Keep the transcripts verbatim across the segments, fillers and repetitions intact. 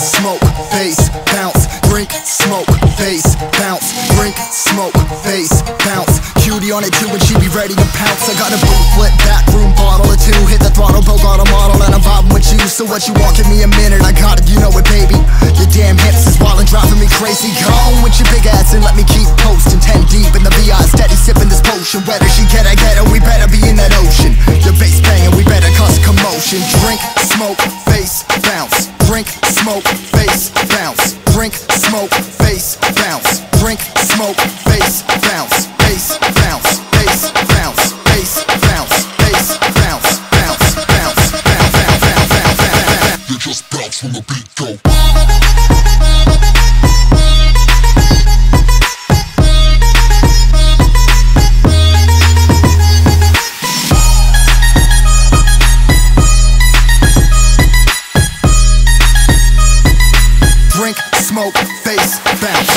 smoke, bass, bounce. Drink, smoke, bass, bounce. Drink, smoke, bass, bounce. Cutie on it too and she be ready to pounce. I got a boot flip, back room bottle or two. Hit the throttle, broke on a model and I'm vibing with you. So what you want, give me a minute, I got it, you know it baby. Your damn hips is wild and driving me crazy. Go on with your big ass and let me keep posting. Ten deep in the V I, steady sipping this potion. Whether she get, I get her, we better be in that ocean. Your bass banging, we better cause commotion. Drink, smoke, bass, bounce. Drink, smoke, bass, bounce. Drink, smoke, bass, bounce. Drink, smoke, bass, bounce. Bass, bounce, bass, bounce, bass, bounce, bass, bounce, bounce, bounce, bounce, bounce, bounce, bounce, bounce. You just bounce when the beat go. Drink, smoke, bass, bounce.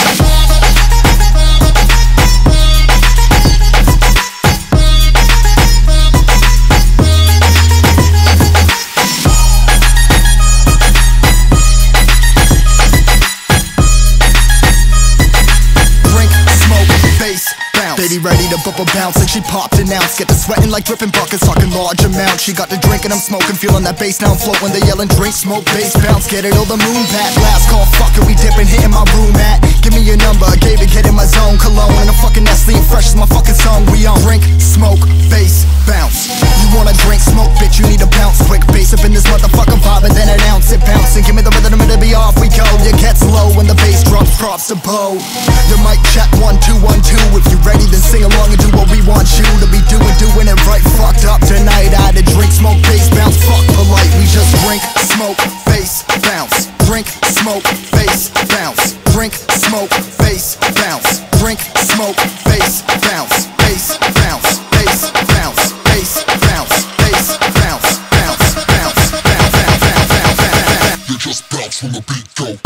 Baby ready to bubble bounce like she popped an ounce. Get the sweating like dripping buckets, talking large amounts. She got the drink and I'm smoking, feeling that bass now I'm floating. They yelling drink, smoke, bass, bounce. Get it all the moon back. Last call, fuck it, we dipping, hitting my room at. Give me your number, gave it, get in my zone. Cologne and a fucking Nestle and fresh as my fucking song. We on drink, smoke, bass, bounce. You wanna drink, smoke, bitch, you need to bounce. Quick bass up in this motherfucking vibe and then announce it bouncing. Give me the rhythm and it'll be off we go. It gets low when the bass drops, drops the bow. Your mic check, one, two, one, two. If you ready then sing along and do what we want you to be doing, doing it right. Fucked up tonight, I had to drink, smoke, bass, bounce. Fuck polite, we just drink, smoke, bass, bounce. Drink, smoke, bass, bounce. Drink, smoke, bass, bounce. Drink, smoke, bass, bounce. Bass, bounce, bass, bounce. Bass, bounce, bass, bounce. Bounce, bounce, bounce, bounce, bounce, bounce, bounce. You just bounce when the beat go.